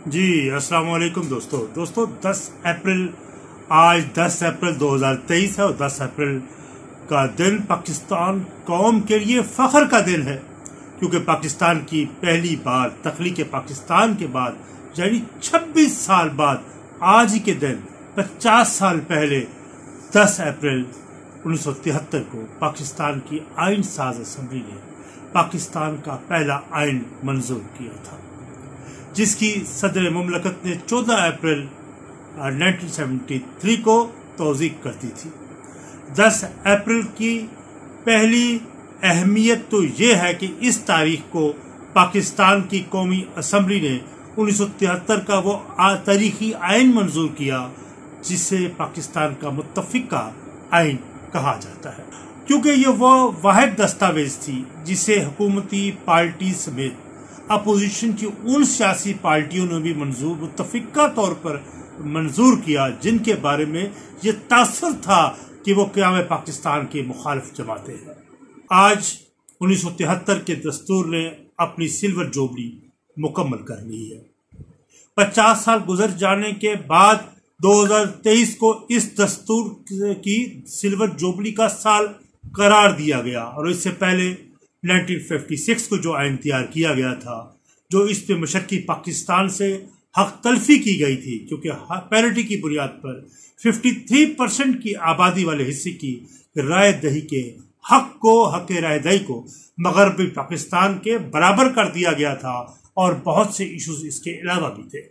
جی السلام علیکم دوستو 10 اپریل آج 10 اپریل 2023 ہے اور 10 اپریل کا دن پاکستان قوم کے لیے فخر کا دن ہے، کیونکہ پاکستان کی پہلی بار تخلیق پاکستان کے بعد یعنی 26 سال بعد آج ہی کے دن 50 سال پہلے 10 اپریل 1973 کو پاکستان کی آئین ساز اسمبلی نے پاکستان کا پہلا آئین منظور کیا تھا، جس کی صدر مملکت نے 14 اپریل 1973 کو توثیق کر دی تھی۔ 10 اپریل کی پہلی اہمیت تو یہ ہے کہ اس تاریخ کو پاکستان کی قومی اسمبلی نے 1973 کا وہ تاریخی آئین منظور کیا جسے پاکستان کا متفقہ آئین کہا جاتا ہے، کیونکہ یہ وہ واحد دستاویز تھی جسے حکومتی پارٹی سمیت اپوزیشن کی ان سیاسی پارٹیوں نے بھی متفقہ طور پر منظور کیا جن کے بارے میں یہ تاثر تھا کہ وہ قیام پاکستان کے مخالف جماعتیں ہیں۔ آج 1973 کے دستور نے اپنی سلور جوبلی مکمل کر لی ہے۔ 50 سال گزر جانے کے بعد 2023 کو اس دستور کی سلور جوبلی کا سال قرار دیا گیا، اور اس سے پہلے 1956 کو جو آئین تیار کیا گیا تھا، جو اس پہ مشرقی پاکستان سے حق تلفی کی گئی تھی، کیونکہ پیرٹی کی بنیاد پر 53% کی آبادی والے حصے کی رائے دہی کے حق رائے دہی کو مغربی پاکستان کے برابر کر دیا گیا تھا، اور بہت سے ایشوز اس کے علاوہ بھی تھے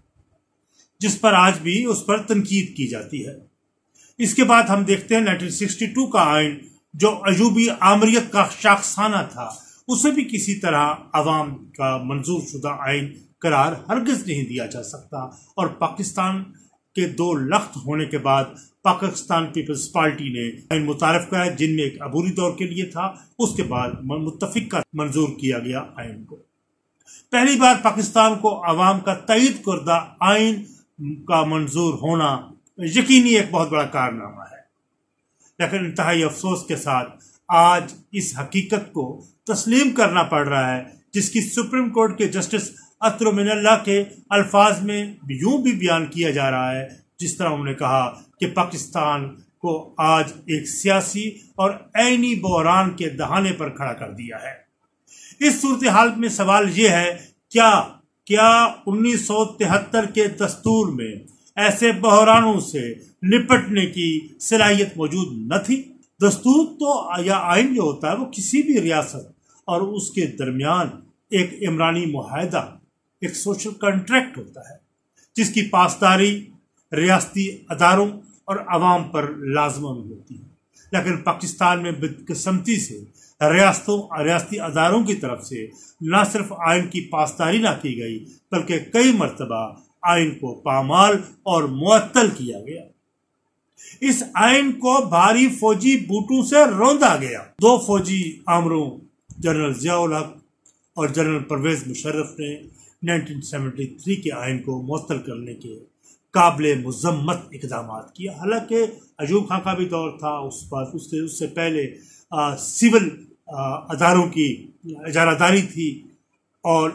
جس پر آج بھی اس پر تنقید کی جاتی ہے۔ اس کے بعد ہم دیکھتے ہیں 1962 کا آئین جو عجوبی آمریت کا شاخسانہ تھا، اسے بھی کسی طرح عوام کا منظور شدہ آئین قرار ہرگز نہیں دیا جا سکتا، اور پاکستان کے 2 لخت ہونے کے بعد پاکستان پیپلز پارٹی نے آئین متعارف کرایا، جن میں ایک عبوری دور کے لیے تھا، اس کے بعد متفقہ منظور کیا گیا آئین کو۔ پہلی بار پاکستان کو عوام کا تائید کردہ آئین کا منظور ہونا یقینی ایک بہت بڑا کارنامہ ہے، لیکن انتہائی افسوس کے ساتھ آج اس حقیقت کو تسلیم کرنا پڑ رہا ہے، جس کی سپریم کورٹ کے جسٹس اطہر من اللہ کے الفاظ میں یوں بھی بیان کیا جا رہا ہے، جس طرح انہوں نے کہا کہ پاکستان کو آج ایک سیاسی اور عینی بحران کے دہانے پر کھڑا کر دیا ہے۔ اس صورتحال میں سوال یہ ہے، کیا 1973 کے دستور میں ایسے بحرانوں سے نپٹنے کی صلاحیت موجود نہ تھی؟ دستور تو یا آئین جو ہوتا ہے وہ کسی بھی ریاست اور اس کے درمیان ایک عمرانی معاہدہ، ایک سوشل کنٹریکٹ ہوتا ہے، جس کی پاسداری ریاستی اداروں اور عوام پر لازماً ہوتی ہے، لیکن پاکستان میں بدقسمتی سے ریاستی اداروں کی طرف سے نہ صرف آئین کی پاسداری نہ کی گئی، بلکہ کئی مرتبہ آئین کو پامال اور معطل کیا گیا۔ اس آئین کو بھاری فوجی بوٹوں سے روندا گیا۔ 2 فوجی آمروں جنرل ضیاء الحق اور جنرل پرویز مشرف نے 1973 کے آئین کو معطل کرنے کے قابل مذمت اقدامات کیا۔ حالانکہ ایوب خان کا بھی دور تھا، اس سے پہلے سول اداروں کی اجارہ داری تھی، اور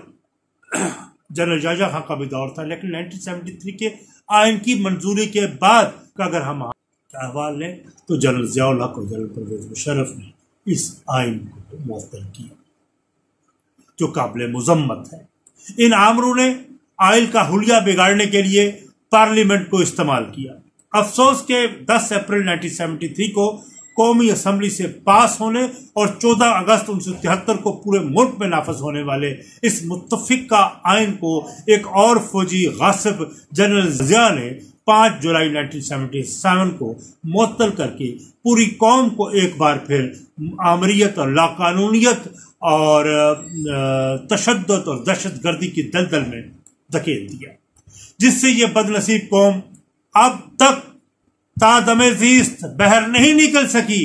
جنرل جاجا خان کا بھی دور تھا، لیکن 1973 کے آئین کی منظوری کے بعد کا اگر ہم احوال لیں تو جنرل ضیاء الحق اور جنرل پرویز مشرف نے اس آئین کو معطل کیا، جو قابل مذمت ہے۔ ان آمروں نے آئین کا حلیہ بگاڑنے کے لیے پارلیمنٹ کو استعمال کیا۔ افسوس کہ 10 اپریل 1973 کو قومی اسمبلی سے پاس ہونے اور 14 اگست 1973 کو پورے ملک میں نافذ ہونے والے اس متفقہ آئین کو ایک اور فوجی غاصب جنرل ضیاء نے 5 جولائی 1977 کو معطل کر کے پوری قوم کو ایک بار پھر آمریت اور لاقانونیت اور تشدد اور دہشت گردی کی دلدل میں دھکیل دیا، جس سے یہ بد نصیب قوم اب تک تا دم زیست بہر نہیں نکل سکی۔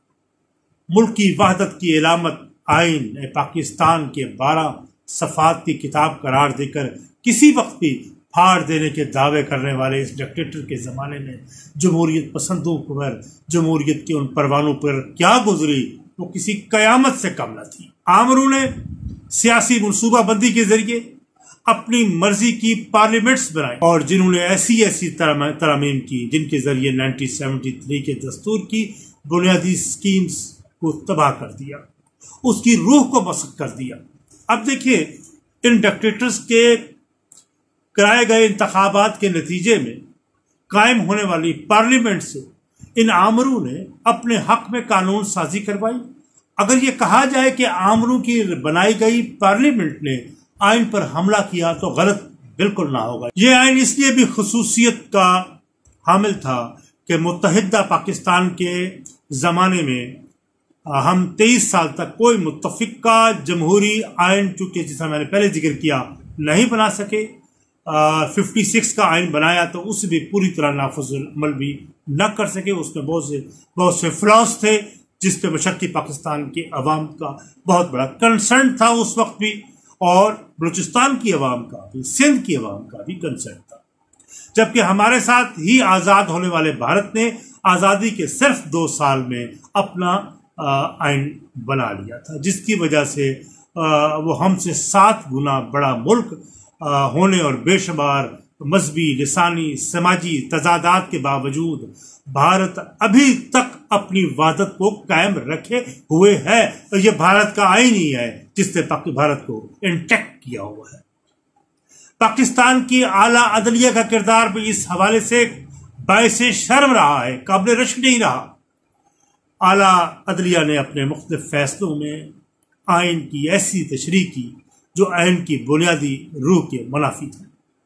ملکی وحدت کی علامت آئین پاکستان کے 12 صفحات کی کتاب قرار دے کر کسی وقت بھی پھاڑ دینے کے دعوے کرنے والے اس ڈکٹیٹر کے زمانے میں جمہوریت پسندوں پر جمہوریت کے ان پروانوں پر کیا گزری وہ کسی قیامت سے کم نہ تھی۔ آمروں نے سیاسی منصوبہ بندی کے ذریعے اپنی مرضی کی پارلیمنٹس بنائی اور جنہوں نے ایسی ترامیم کی جن کے ذریعے 1973 کے دستور کی بنیادی سکیمز کو تباہ کر دیا، اس کی روح کو مسخ کر دیا۔ اب دیکھیے ان ڈکٹیٹرز کے کرائے گئے انتخابات کے نتیجے میں قائم ہونے والی پارلیمنٹ سے ان آمروں نے اپنے حق میں قانون سازی کروائی۔ اگر یہ کہا جائے کہ آمروں کی بنائی گئی پارلیمنٹ نے آئین پر حملہ کیا تو غلط بالکل نہ ہوگا۔ یہ آئین اس لیے بھی خصوصیت کا حامل تھا کہ متحدہ پاکستان کے زمانے میں ہم 23 سال تک کوئی متفقہ جمہوری آئین، چونکہ جیسا میں نے پہلے ذکر کیا، نہیں بنا سکے۔ 56 کا آئین بنایا تو اسے بھی پوری طرح نافذ عمل بھی نہ کر سکے۔ اس میں بہت سے فلاس تھے جس پہ مشرقی پاکستان کے عوام کا بہت بڑا کنسرن تھا اس وقت بھی، اور بلوچستان کی عوام کا بھی، سندھ کی عوام کا بھی کنسرن تھا۔ جبکہ ہمارے ساتھ ہی آزاد ہونے والے بھارت نے آزادی کے صرف 2 سال میں اپنا آئین بنا لیا تھا، جس کی وجہ سے وہ ہم سے 7 گنا بڑا ملک ہونے اور بے شمار مذہبی، لسانی، سماجی تضادات کے باوجود بھارت ابھی تک اپنی وحدت کو قائم رکھے ہوئے ہے، اور یہ بھارت کا آئین ہی ہے جس نے بھارت کو انٹیکٹ کیا ہوا ہے۔ پاکستان کی اعلیٰ عدلیہ کا کردار بھی اس حوالے سے باعث شرم رہا ہے، قابل رشک نہیں رہا۔ اعلیٰ عدلیہ نے اپنے مختلف فیصلوں میں آئین کی ایسی تشریح کی جو آئین کی بنیادی روح کے منافی تھی۔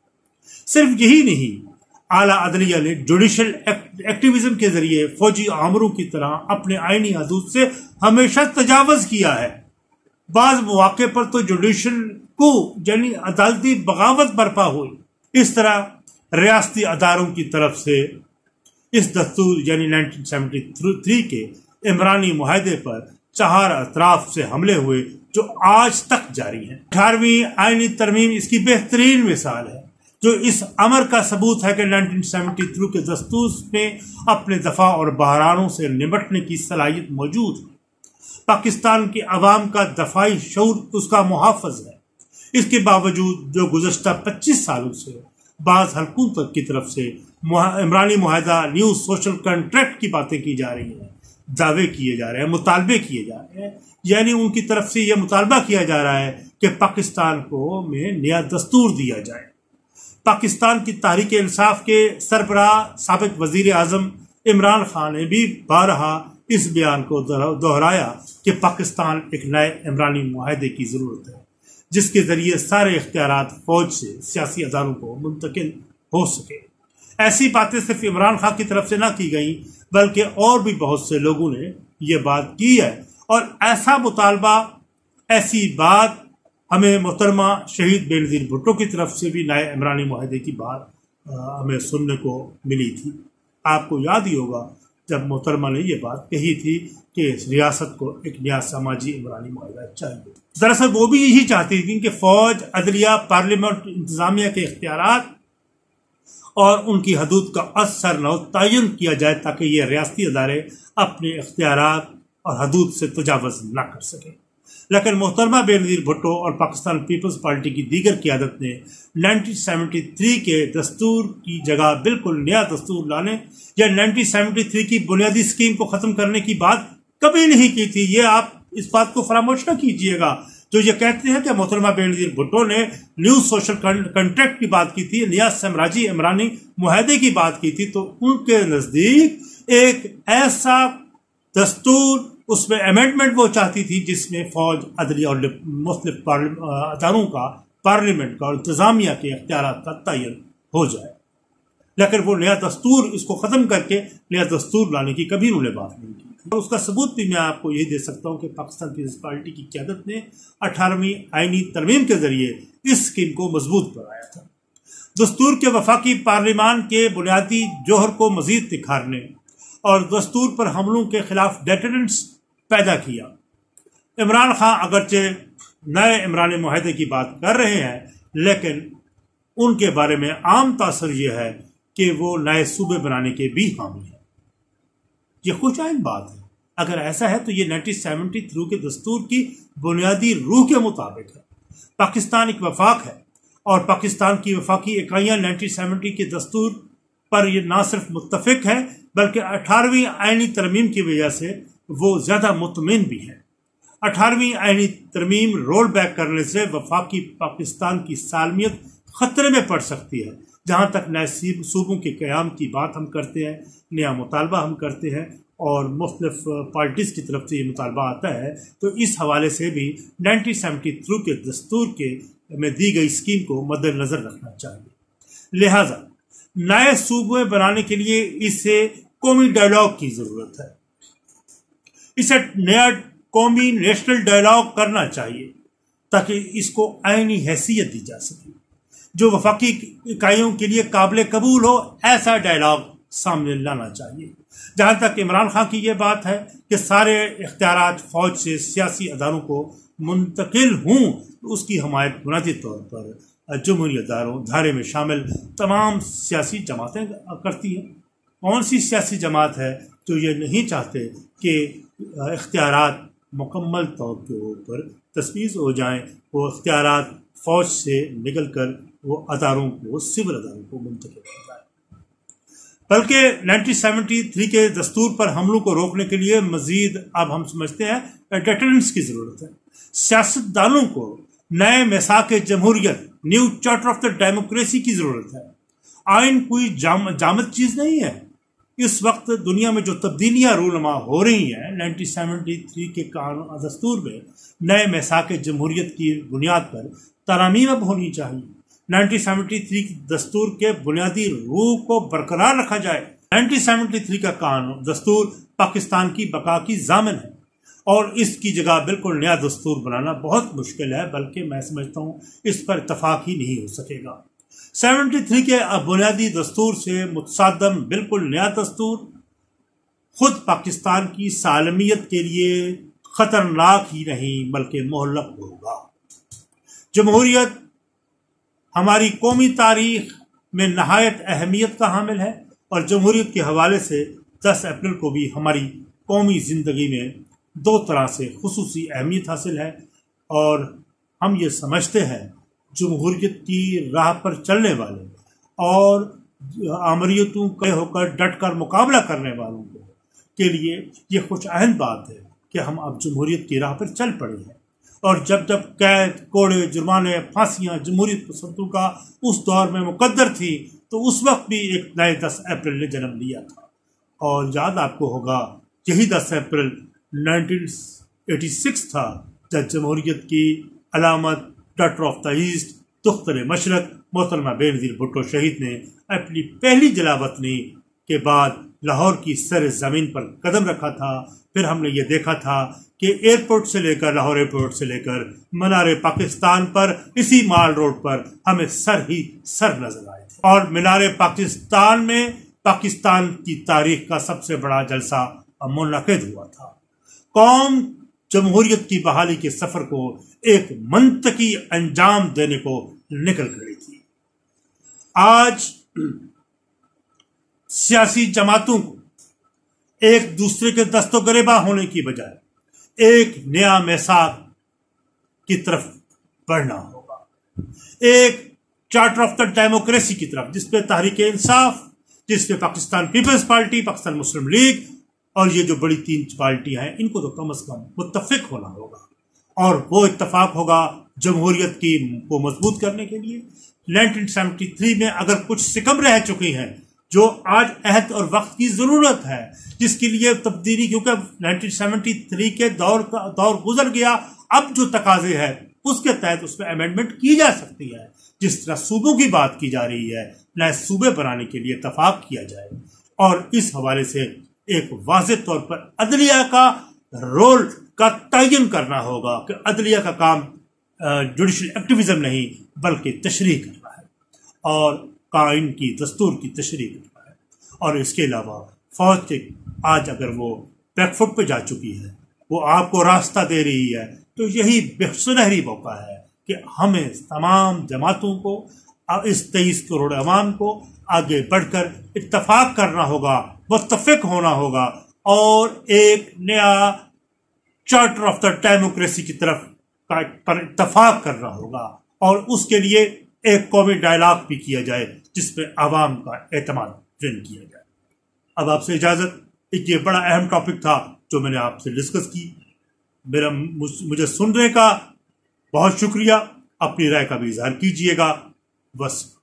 صرف یہی نہیں، اعلیٰ عدلیہ نے جوڈیشل ایکٹیویزم کے ذریعے فوجی آمروں کی طرح اپنے آئینی حدود سے ہمیشہ تجاوز کیا ہے۔ بعض مواقع پر تو جوڈیشل کو یعنی عدالتی بغاوت برپا ہوئی۔ اس طرح ریاستی اداروں کی طرف سے اس دستور یعنی 1973 کے عمرانی معاہدے پر 4 اطراف سے حملے ہوئے جو آج تک جاری ہیں۔ 18ویں آئینی ترمیم اس کی بہترین مثال ہے، جو اس امر کا ثبوت ہے کہ 1973 کے دستور میں اپنے دفاع اور بحرانوں سے نمٹنے کی صلاحیت موجود ہے۔ پاکستان کے عوام کا دفاعی شعور اس کا محافظ ہے۔ اس کے باوجود جو گزشتہ 25 سالوں سے بعض حلقوں تک کی طرف سے عمرانی معاہدہ، نیو سوشل کنٹریکٹ کی باتیں کی جا رہی ہیں، دعوے کیے جا رہے ہیں، مطالبے کیے جا رہے ہیں، یعنی ان کی طرف سے یہ مطالبہ کیا جا رہا ہے کہ پاکستان کو میں نیا دستور دیا جائے۔ پاکستان کی تحریک انصاف کے سربراہ سابق وزیر اعظم عمران خان نے بھی بارہا اس بیان کو دہرایا کہ پاکستان ایک نئے عمرانی معاہدے کی ضرورت ہے جس کے ذریعے سارے اختیارات فوج سے سیاسی اداروں کو منتقل ہو سکے۔ ایسی باتیں صرف عمران خان کی طرف سے نہ کی گئیں بلکہ اور بھی بہت سے لوگوں نے یہ بات کی ہے، اور ایسا مطالبہ، ایسی بات ہمیں محترمہ شہید بے نظیر بھٹو کی طرف سے بھی نئے عمرانی معاہدے کی بات ہمیں سننے کو ملی تھی۔ آپ کو یاد ہی ہوگا جب محترمہ نے یہ بات کہی تھی کہ اس ریاست کو ایک نیا سماجی عمرانی معاہدہ چاہیے۔ دراصل وہ بھی یہی چاہتی تھی کہ فوج، عدلیہ، پارلیمنٹ، انتظامیہ کے اختیارات اور ان کی حدود کا اثر نو تعین کیا جائے تاکہ یہ ریاستی ادارے اپنے اختیارات اور حدود سے تجاوز نہ کر سکیں۔ لیکن محترمہ بے نظیر بھٹو اور پاکستان پیپلز پارٹی کی دیگر قیادت نے 1973 کے دستور کی جگہ بالکل نیا دستور لانے یا 1973 کی بنیادی اسکیم کو ختم کرنے کی بات کبھی نہیں کی تھی۔ یہ آپ اس بات کو فراموش نہ کیجیے گا جو یہ کہتے ہیں کہ محترمہ بے نظیر بھٹو نے نیو سوشل کنٹریکٹ کی بات کی تھی، نیا سامراجی عمرانی معاہدے کی بات کی تھی، تو ان کے نزدیک ایک ایسا دستور، اس میں امینڈمنٹ وہ چاہتی تھی جس میں فوج، عدلیہ اور مختلف اداروں کا، پارلیمنٹ کا اور انتظامیہ کے اختیارات کا تعین ہو جائے، لیکن وہ نیا دستور، اس کو ختم کر کے نیا دستور لانے کی کبھی انہوں نے بات نہیں کی۔ اور اس کا ثبوت بھی میں آپ کو یہی دے سکتا ہوں کہ پاکستان پیپلز پارٹی کی قیادت نے 18ویں آئینی ترمیم کے ذریعے اس اسکیم کو مضبوط بنایا تھا۔ دستور کے وفاقی پارلیمان کے بنیادی جوہر کو مزید نکھارنے اور دستور پر حملوں کے خلاف ڈیٹرنس پیدا کیا۔ عمران خان اگرچہ نئے عمرانی معاہدے کی بات کر رہے ہیں لیکن ان کے بارے میں عام تاثر یہ ہے کہ وہ نئے صوبے بنانے کے بھی حامی ہیں۔ یہ خوش آئند بات ہے۔ اگر ایسا ہے تو یہ 1973 کے دستور کی بنیادی روح کے مطابق ہے۔ پاکستان ایک وفاق ہے اور پاکستان کی وفاقی اکائیاں 1970 کے دستور پر یہ نہ صرف متفق ہے بلکہ 18ویں آئینی ترمیم کی وجہ سے وہ زیادہ مطمئن بھی ہے۔ 18ویں آئینی ترمیم رول بیک کرنے سے وفاقی پاکستان کی سالمیت خطرے میں پڑ سکتی ہے۔ جہاں تک نئے صوبوں کے قیام کی بات ہم کرتے ہیں، نیا مطالبہ ہم کرتے ہیں اور مختلف پارٹیز کی طرف سے یہ مطالبہ آتا ہے، تو اس حوالے سے بھی 1973 کے دستور میں دی گئی اسکیم کو مد نظر رکھنا چاہیے۔ لہٰذا نئے صوبے بنانے کے لیے اسے قومی ڈائیلاگ کی ضرورت ہے۔ اسے نیا قومی نیشنل ڈائیلاگ کرنا چاہیے تاکہ اس کو آئینی حیثیت دی جا سکے، جو وفاقی اکائیوں کے لیے قابل قبول ہو۔ ایسا ڈائیلاگ سامنے لانا چاہیے۔ جہاں تک عمران خان کی یہ بات ہے کہ سارے اختیارات فوج سے سیاسی اداروں کو منتقل ہوں، تو اس کی حمایت بنیادی طور پر جمہوری دھارے میں شامل تمام سیاسی جماعتیں کرتی ہیں۔ کون سی سیاسی جماعت ہے جو یہ نہیں چاہتے کہ اختیارات مکمل طور کے اوپر تجویز ہو جائیں، وہ اختیارات فوج سے نکل کر وہ اداروں کو، سول اداروں کو منتقل ہو جائے؟ بلکہ 1973 کے دستور پر حملوں کو روکنے کے لیے مزید اب ہم سمجھتے ہیں ڈیٹرنس کی ضرورت ہے۔ سیاست دانوں کو نئے میثاق جمہوریت، new charter of the democracy کی ضرورت ہے۔ آئین کوئی جامد چیز نہیں ہے۔ اس وقت دنیا میں جو تبدیلیاں رونما ہو رہی ہیں 1973 کے دستور میں نئے میثاق جمہوریت کی بنیاد پر ترامیم اب ہونی چاہیے۔ 1973 کے دستور کے بنیادی روح کو برقرار رکھا جائے۔ 1973 کا دستور پاکستان کی بقا کی ضامن ہے اور اس کی جگہ بالکل نیا دستور بنانا بہت مشکل ہے، بلکہ میں سمجھتا ہوں اس پر اتفاق ہی نہیں ہو سکے گا۔ 73 کے بنیادی دستور سے متصادم بالکل نیا دستور خود پاکستان کی سالمیت کے لیے خطرناک ہی نہیں بلکہ مہلک ہوگا۔ جمہوریت ہماری قومی تاریخ میں نہایت اہمیت کا حامل ہے اور جمہوریت کے حوالے سے 10 اپریل کو بھی ہماری قومی زندگی میں دو طرح سے خصوصی اہمیت حاصل ہے، اور ہم یہ سمجھتے ہیں جمہوریت کی راہ پر چلنے والے اور آمریتوں کے ہو کر ڈٹ کر مقابلہ کرنے والوں کے لیے یہ خوش آئند بات ہے کہ ہم اب جمہوریت کی راہ پر چل پڑے ہیں۔ اور جب قید، کوڑے، جرمانے، پھانسیاں جمہوریت پسندوں کا اس دور میں مقدر تھی، تو اس وقت بھی ایک نئے 10 اپریل نے جنم لیا تھا۔ اور یاد آپ کو ہوگا یہی 10 اپریل 1986 تھا جب جمہوریت کی علامت ڈاکٹر آف دا ایسٹ، دختر مشرق محترمہ بینظیر بھٹو شہید نے اپنی پہلی جلاوطنی کے بعد لاہور کی سر زمین پر قدم رکھا تھا۔ پھر ہم نے یہ دیکھا تھا کہ ایئرپورٹ سے لے کر لاہور ایئرپورٹ سے لے کر مینار پاکستان پر، اسی مال روڈ پر ہمیں سر ہی سر نظر آئے تھے، اور مینار پاکستان میں پاکستان کی تاریخ کا سب سے بڑا جلسہ منعقد ہوا تھا۔ قوم جمہوریت کی بحالی کے سفر کو ایک منطقی انجام دینے کو نکل کھڑی تھی۔ آج سیاسی جماعتوں کو ایک دوسرے کے دست و گریباں ہونے کی بجائے ایک نیا میثاق کی طرف بڑھنا ہوگا، ایک چارٹر آف دا ڈیموکریسی کی طرف، جس پہ تحریک انصاف، جس پہ Pakistan Peoples Party, Pakistan Muslim League اور یہ جو بڑی 3 پارٹیاں ہیں، ان کو تو کم از کم متفق ہونا ہوگا، اور وہ اتفاق ہوگا جمہوریت کی کو مضبوط کرنے کے لیے۔ 1973 میں اگر کچھ سکم رہ چکی ہیں جو آج عہد اور وقت کی ضرورت ہے، جس کے لیے تبدیلی، کیونکہ 1973 کے دور گزر گیا، اب جو تقاضے ہیں اس کے تحت اس میں امینڈمنٹ کی جا سکتی ہے۔ جس طرح صوبوں کی بات کی جا رہی ہے، نئے صوبے بنانے کے لیے اتفاق کیا جائے، اور اس حوالے سے ایک واضح طور پر عدلیہ کا رول کا تعین کرنا ہوگا کہ عدلیہ کا کام جوڈیشل ایکٹیویزم نہیں بلکہ تشریح کرنا ہے، اور قائم کی دستور کی تشریح کرنا ہے۔ اور اس کے علاوہ فوج کے آج اگر وہ بیک فٹ پہ جا چکی ہے، وہ آپ کو راستہ دے رہی ہے، تو یہی سنہری موقع ہے کہ ہمیں تمام جماعتوں کو، اس 23 کروڑ عوام کو آگے بڑھ کر اتفاق کرنا ہوگا، متفق ہونا ہوگا، اور ایک نیا چارٹر آف دا ڈیموکریسی کی طرف پر اتفاق کرنا ہوگا، اور اس کے لیے ایک قومی ڈائلاگ بھی کیا جائے جس پہ عوام کا اعتماد ٹرین کیا جائے۔ اب آپ سے اجازت، ایک یہ بڑا اہم ٹاپک تھا جو میں نے آپ سے ڈسکس کی۔ مجھے سننے کا بہت شکریہ، اپنی رائے کا بھی اظہار کیجیے گا، بس